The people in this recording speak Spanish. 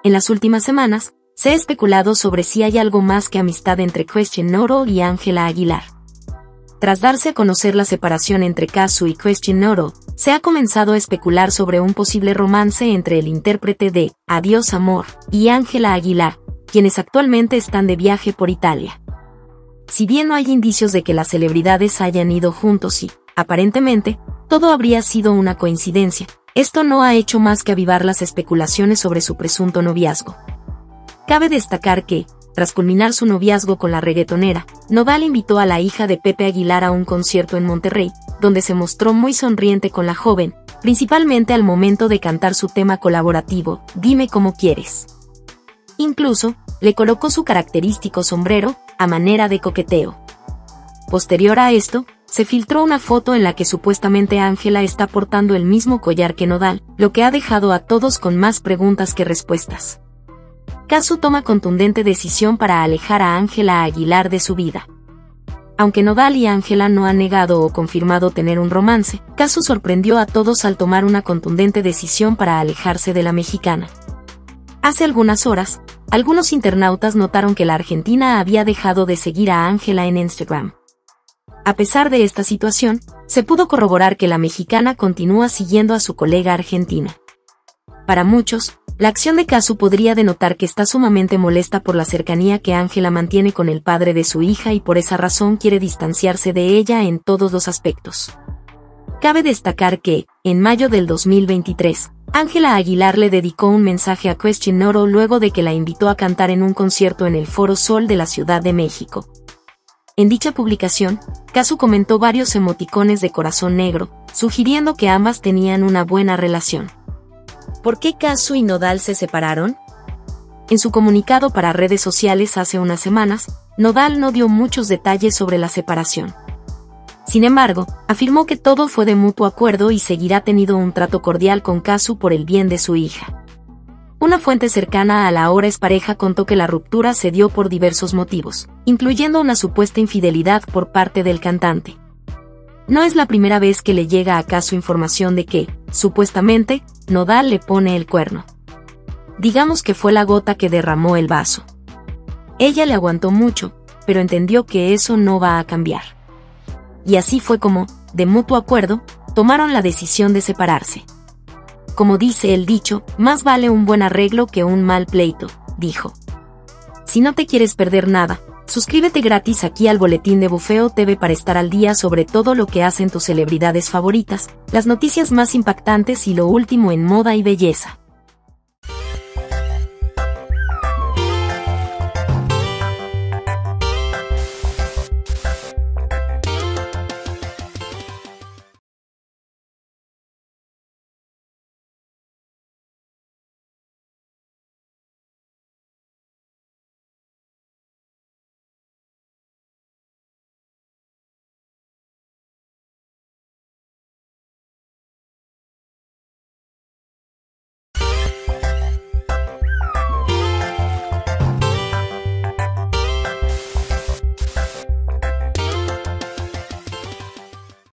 En las últimas semanas, se ha especulado sobre si hay algo más que amistad entre Christian Nodal y Ángela Aguilar. Tras darse a conocer la separación entre Cazzu y Christian Nodal, se ha comenzado a especular sobre un posible romance entre el intérprete de Adiós Amor y Ángela Aguilar, quienes actualmente están de viaje por Italia. Si bien no hay indicios de que las celebridades hayan ido juntos y, aparentemente, todo habría sido una coincidencia, esto no ha hecho más que avivar las especulaciones sobre su presunto noviazgo. Cabe destacar que, tras culminar su noviazgo con la reggaetonera, Nodal invitó a la hija de Pepe Aguilar a un concierto en Monterrey, donde se mostró muy sonriente con la joven, principalmente al momento de cantar su tema colaborativo, Dime cómo quieres. Incluso, le colocó su característico sombrero, a manera de coqueteo. Posterior a esto, se filtró una foto en la que supuestamente Ángela está portando el mismo collar que Nodal, lo que ha dejado a todos con más preguntas que respuestas. Cazzu toma contundente decisión para alejar a Ángela Aguilar de su vida. Aunque Nodal y Ángela no han negado o confirmado tener un romance, Cazzu sorprendió a todos al tomar una contundente decisión para alejarse de la mexicana. Hace algunas horas, algunos internautas notaron que la argentina había dejado de seguir a Ángela en Instagram. A pesar de esta situación, se pudo corroborar que la mexicana continúa siguiendo a su colega argentina. Para muchos, la acción de Cazzu podría denotar que está sumamente molesta por la cercanía que Ángela mantiene con el padre de su hija y por esa razón quiere distanciarse de ella en todos los aspectos. Cabe destacar que, en mayo del 2023, Ángela Aguilar le dedicó un mensaje a Christian Nodal luego de que la invitó a cantar en un concierto en el Foro Sol de la Ciudad de México. En dicha publicación, Cazzu comentó varios emoticones de corazón negro, sugiriendo que ambas tenían una buena relación. ¿Por qué Cazzu y Nodal se separaron? En su comunicado para redes sociales hace unas semanas, Nodal no dio muchos detalles sobre la separación. Sin embargo, afirmó que todo fue de mutuo acuerdo y seguirá teniendo un trato cordial con Cazzu por el bien de su hija. Una fuente cercana a la ahora expareja contó que la ruptura se dio por diversos motivos, incluyendo una supuesta infidelidad por parte del cantante. No es la primera vez que le llega a Cazzu información de que, supuestamente, Nodal le pone el cuerno. Digamos que fue la gota que derramó el vaso. Ella le aguantó mucho, pero entendió que eso no va a cambiar. Y así fue como, de mutuo acuerdo, tomaron la decisión de separarse. Como dice el dicho, más vale un buen arreglo que un mal pleito, dijo. Si no te quieres perder nada, suscríbete gratis aquí al Boletín de Bufeo TV para estar al día sobre todo lo que hacen tus celebridades favoritas, las noticias más impactantes y lo último en moda y belleza.